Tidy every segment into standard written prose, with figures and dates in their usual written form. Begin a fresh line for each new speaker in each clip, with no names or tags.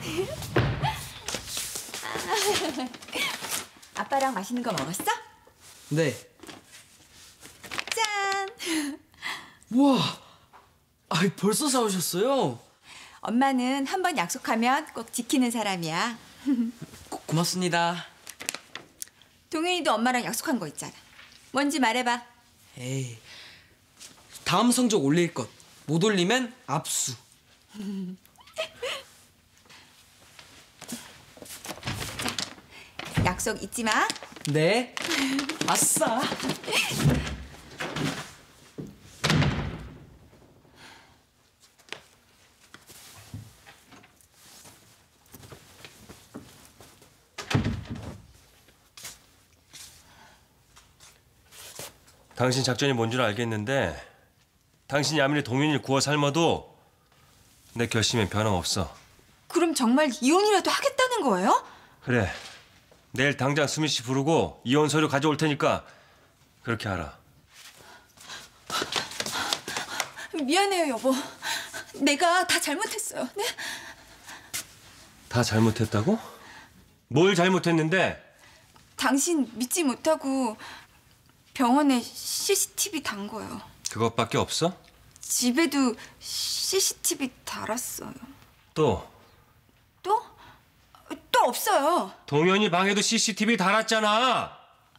아빠랑 맛있는 거 먹었어?
네.
짠!
우와! 벌써 사오셨어요?
엄마는 한 번 약속하면 꼭 지키는 사람이야.
고맙습니다.
동현이도 엄마랑 약속한 거 있잖아. 뭔지 말해봐.
에이, 다음 성적 올릴 것. 못 올리면 압수.
자, 약속 잊지 마.
네. 아싸.
당신 작전이 뭔 줄 알겠는데 당신이 아무리 동현이를 구워 삶아도 내 결심엔 변함없어.
그럼 정말 이혼이라도 하겠다는 거예요?
그래. 내일 당장 수미 씨 부르고 이혼 서류 가져올 테니까 그렇게 하라.
미안해요, 여보. 내가 다 잘못했어요. 네?
다 잘못했다고? 뭘 잘못했는데?
당신 믿지 못하고 병원에 CCTV 단 거예요.
그것밖에 없어?
집에도 CCTV 달았어요.
또?
또? 또 없어요.
동현이 방에도 CCTV 달았잖아.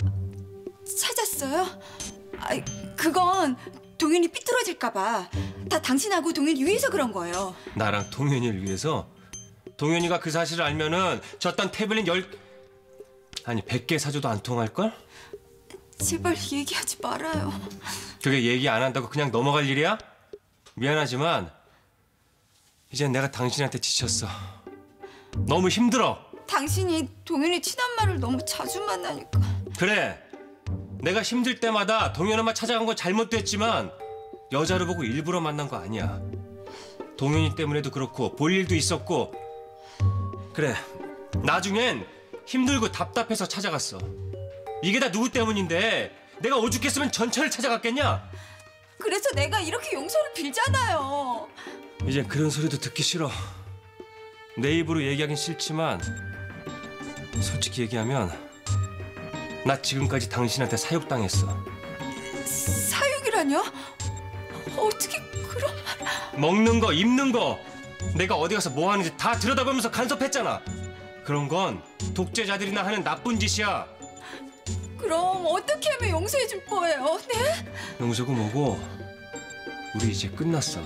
찾았어요? 그건 동현이 삐뚤어질까 봐. 다 당신하고 동현이 위해서 그런 거예요.
나랑 동현이를 위해서? 동현이가 그 사실을 알면은 저딴 태블릿 100개 사줘도 안 통할걸?
제발 얘기하지 말아요.
그게 얘기 안 한다고 그냥 넘어갈 일이야? 미안하지만 이젠 내가 당신한테 지쳤어. 너무 힘들어.
당신이 동현이 친엄마를 너무 자주 만나니까.
그래. 내가 힘들 때마다 동현 엄마 찾아간 건 잘못됐지만 여자를 보고 일부러 만난 거 아니야. 동현이 때문에도 그렇고 볼 일도 있었고. 그래. 나중엔 힘들고 답답해서 찾아갔어. 이게 다 누구 때문인데 내가 오죽했으면 전철을 찾아갔겠냐?
그래서 내가 이렇게 용서를 빌잖아요.
이젠 그런 소리도 듣기 싫어. 내 입으로 얘기하긴 싫지만 솔직히 얘기하면 나 지금까지 당신한테 사육당했어.
사육이라뇨? 어떻게 그런 말...
먹는 거, 입는 거 내가 어디 가서 뭐 하는지 다 들여다보면서 간섭했잖아. 그런 건 독재자들이나 하는 나쁜 짓이야.
그럼 어떻게 하면 용서해 줄 거예요? 네?
용서고 뭐고 우리 이제 끝났어.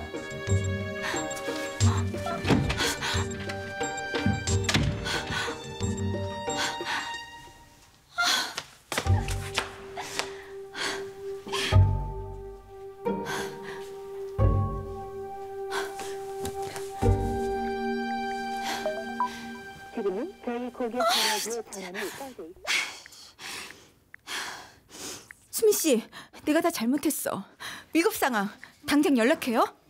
지금은 저희 고객 전화기의 전화를 깔고 있습니다.
수미 씨, 내가 다 잘못했어. 위급 상황. 당장 연락해요.